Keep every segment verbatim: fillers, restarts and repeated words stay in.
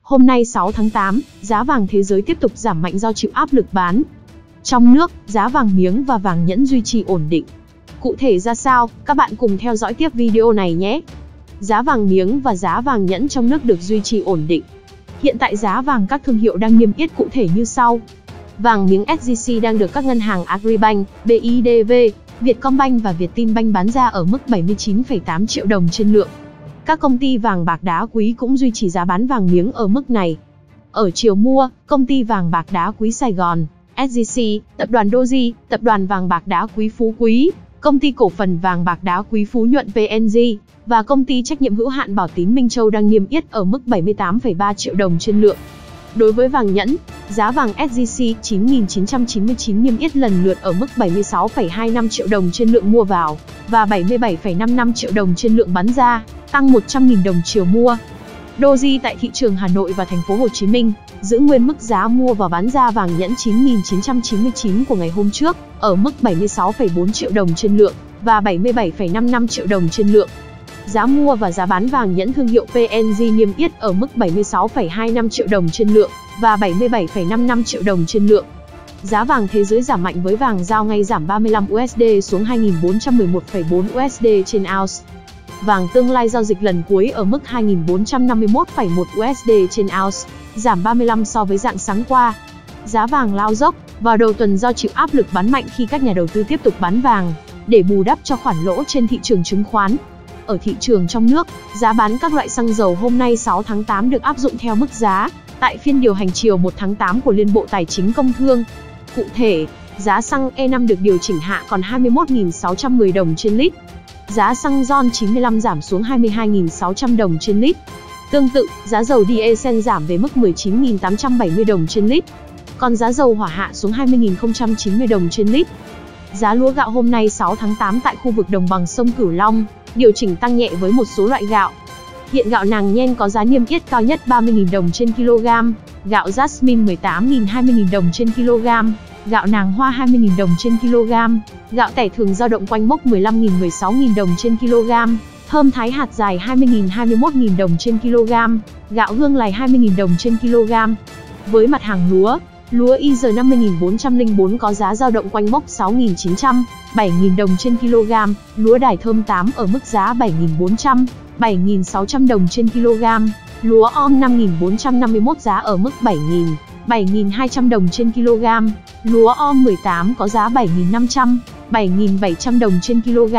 Hôm nay sáu tháng tám, giá vàng thế giới tiếp tục giảm mạnh do chịu áp lực bán. Trong nước, giá vàng miếng và vàng nhẫn duy trì ổn định. Cụ thể ra sao, các bạn cùng theo dõi tiếp video này nhé. Giá vàng miếng và giá vàng nhẫn trong nước được duy trì ổn định. Hiện tại giá vàng các thương hiệu đang niêm yết cụ thể như sau. Vàng miếng ét gi xê đang được các ngân hàng Agribank, bê i đê vê, Vietcombank và Vietinbank bán ra ở mức bảy mươi chín phẩy tám triệu đồng trên lượng. Các công ty vàng bạc đá quý cũng duy trì giá bán vàng miếng ở mức này. Ở chiều mua, công ty vàng bạc đá quý Sài Gòn, ét gi xê, tập đoàn Doji, tập đoàn vàng bạc đá quý Phú Quý, công ty cổ phần vàng bạc đá quý Phú Nhuận pê en giê và công ty trách nhiệm hữu hạn Bảo Tín Minh Châu đang niêm yết ở mức bảy mươi tám phẩy ba triệu đồng trên lượng. Đối với vàng nhẫn, giá vàng ét gi xê chín nghìn chín trăm chín mươi chín niêm yết lần lượt ở mức bảy mươi sáu phẩy hai lăm triệu đồng trên lượng mua vào và bảy mươi bảy phẩy năm lăm triệu đồng trên lượng bán ra, tăng một trăm nghìn đồng chiều mua. Doji tại thị trường Hà Nội và thành phố Hồ Chí Minh giữ nguyên mức giá mua và bán ra vàng nhẫn chín nghìn chín trăm chín mươi chín của ngày hôm trước ở mức bảy mươi sáu phẩy bốn triệu đồng trên lượng và bảy mươi bảy phẩy năm lăm triệu đồng trên lượng. Giá mua và giá bán vàng nhẫn thương hiệu pê en giê niêm yết ở mức bảy mươi sáu phẩy hai lăm triệu đồng trên lượng và bảy mươi bảy phẩy năm lăm triệu đồng trên lượng. Giá vàng thế giới giảm mạnh với vàng giao ngay giảm ba mươi lăm đô la xuống hai nghìn bốn trăm mười một phẩy bốn đô la trên ounce. Vàng tương lai giao dịch lần cuối ở mức hai nghìn bốn trăm năm mươi mốt phẩy một đô la trên ounce, giảm ba mươi lăm so với rạng sáng qua. Giá vàng lao dốc vào đầu tuần do chịu áp lực bán mạnh khi các nhà đầu tư tiếp tục bán vàng để bù đắp cho khoản lỗ trên thị trường chứng khoán. Ở thị trường trong nước, giá bán các loại xăng dầu hôm nay sáu tháng tám được áp dụng theo mức giá tại phiên điều hành chiều một tháng tám của Liên Bộ Tài chính Công Thương. Cụ thể, giá xăng E năm được điều chỉnh hạ còn hai mươi mốt nghìn sáu trăm mười đồng trên lít. Giá xăng RON chín mươi lăm giảm xuống hai mươi hai nghìn sáu trăm đồng trên lít. Tương tự, giá dầu diesel giảm về mức mười chín nghìn tám trăm bảy mươi đồng trên lít. Còn giá dầu hỏa hạ xuống hai mươi nghìn không trăm chín mươi đồng trên lít. Giá lúa gạo hôm nay sáu tháng tám tại khu vực đồng bằng sông Cửu Long điều chỉnh tăng nhẹ với một số loại gạo. Hiện gạo nàng nhen có giá niêm yết cao nhất ba mươi nghìn đồng trên kg, gạo Jasmine mười tám nghìn hai mươi nghìn đồng trên kg, gạo nàng hoa hai mươi nghìn đồng trên kg, gạo tẻ thường dao động quanh mốc mười lăm nghìn mười sáu nghìn đồng trên kg, thơm Thái hạt dài hai mươi nghìn hai mươi mốt nghìn đồng trên kg, gạo hương lài hai mươi nghìn đồng trên kg. Với mặt hàng lúa, lúa i giê năm mươi nghìn bốn trăm lẻ bốn có giá dao động quanh mốc sáu nghìn chín trăm, bảy nghìn đồng trên kg, lúa đài thơm tám ở mức giá bảy nghìn bốn trăm, bảy nghìn sáu trăm đồng trên kg, lúa om năm nghìn bốn trăm năm mươi mốt giá ở mức bảy nghìn, bảy nghìn hai trăm đồng trên kg, lúa om mười tám có giá bảy nghìn năm trăm, bảy nghìn bảy trăm đồng trên kg.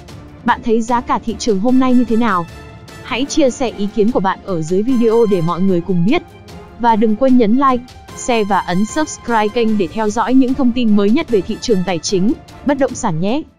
Bạn thấy giá cả thị trường hôm nay như thế nào? Hãy chia sẻ ý kiến của bạn ở dưới video để mọi người cùng biết. Và đừng quên nhấn like, share và ấn subscribe kênh để theo dõi những thông tin mới nhất về thị trường tài chính, bất động sản nhé.